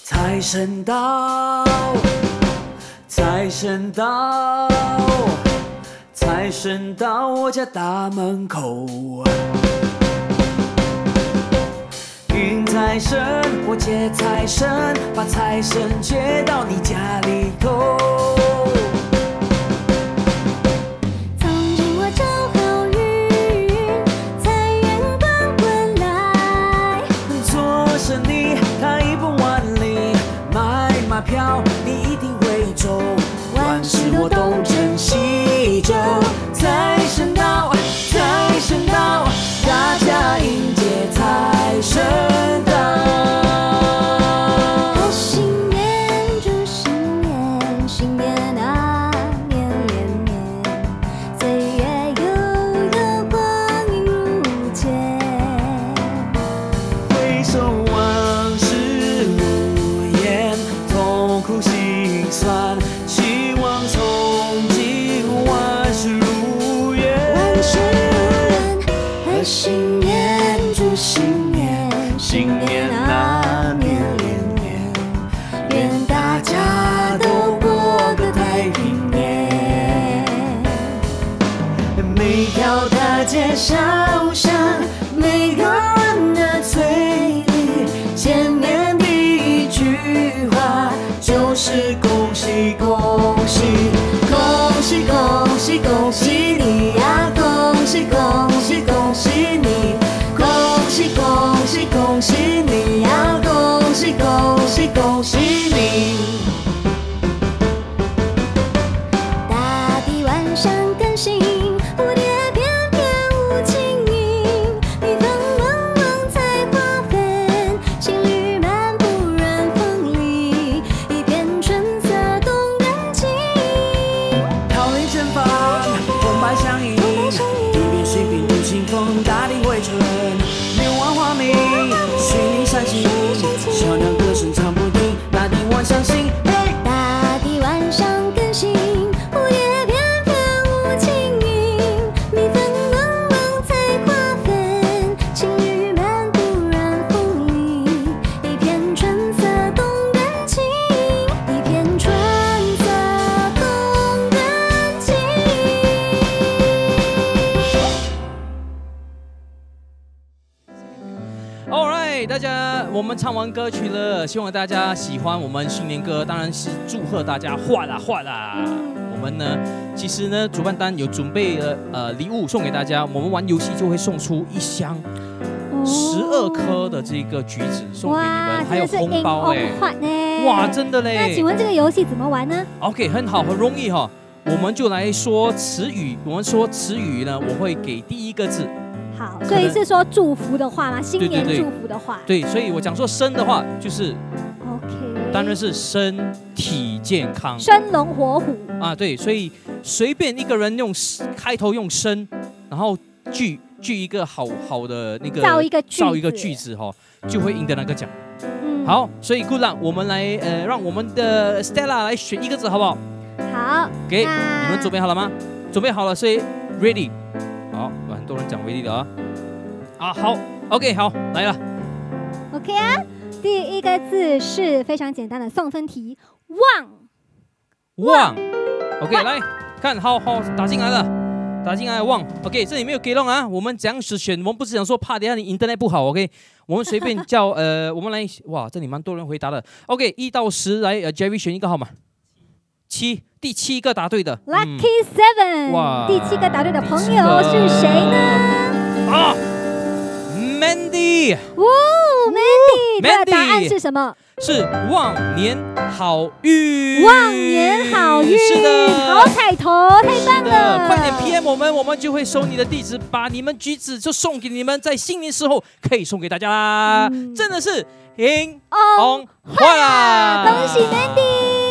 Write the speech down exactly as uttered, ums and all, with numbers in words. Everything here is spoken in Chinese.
财神到，财神到，财神到我家大门口。迎财神，我接财神，把财神接到你家里头。 从今我找好运，财源滚滚来。 做生意开一步万里，买马票你一定会中，万事我都珍惜着。财神到，财神到，大家迎接财神到。 贺新年，祝新年，新年啊，年连年，岁月悠悠，光阴如箭。 回首往事如烟，痛苦心酸，希望从今万事如愿。 万事如愿，贺新年，祝新年，新年啊，年连年，愿大家都过个太平年。 每条大街小巷，每个人的嘴里，见面第一句话就是恭喜恭喜，恭喜恭喜恭喜你呀，恭喜恭喜恭喜你，恭喜恭喜恭喜你呀，恭喜恭喜恭喜你。 大地晚上更新，蝴蝶翩翩舞轻盈，蜜蜂嗡嗡采花粉，情侣漫步软风里，一片春色动人情。 桃李正放，红白相迎，一边水边独清风，大地回春，柳暗花明，水里闪星，小鸟歌声唱不停，大地晚上醒。 大地晚上更新，蝴蝶翩翩舞轻盈，蜜蜂嗡嗡采花粉，情侣漫步软风里，一片春色动人情，一片春色动人情。 Alright， 大家，我们唱完歌曲了，希望大家喜欢我们新年歌，当然是祝贺大家坏啦坏啦。我们呢，其实呢，主办单有准备了呃礼物送给大家，我们玩游戏就会送出一箱十二颗的这个橘子送给你们，还有红包哎，哇，真的嘞！ 那请问这个游戏怎么玩呢 ？OK， 很好，很容易哈、哦。我们就来说词语，我们说词语呢，我会给第一个字。 好，所以是说祝福的话吗？新年对对对祝福的话。 对，所以我讲说生的话，就是 OK， 当然是身体健康， 生龙活虎啊，对，所以随便一个人用开头用生，然后句句一个好好的那个造一个句子造一个句子哈、哦，就会赢得那个奖。 嗯， 好，所以 Good luck， 我们来呃，让我们的 Stella 来选一个字，好不好？ 好， 给那你们准备好了吗？准备好了，所以 ready。好，很多人讲 ready 的啊。啊，好 ，OK， 好，来了。 OK 啊，第一个字是非常简单的送分题，旺。 旺 ，OK， 来看，好好打进来了，打进来旺 ，OK， 这里没有给弄啊，我们这样子选，我们不是想说怕等下你 internet 不好 ，OK， 我们随便叫呃，我们来，哇，这里蛮多人回答的 ，OK， 一到十来，呃 ，Jerry 选一个号码，七，第七个答对的 ，Lucky Seven，、 嗯、哇， 第七个答对的朋友是谁呢？ 啊 ，Mandy， 哦 ，Mandy， 他的答案是什么？ 是旺年好运， 旺年好运， 是的， 好彩头，太棒了！ 快点 P M 我们，我们就会收你的地址，把你们橘子就送给你们，在新年时候可以送给大家啦，嗯、真的是赢 on 坏啦！ 恭喜 Mandy。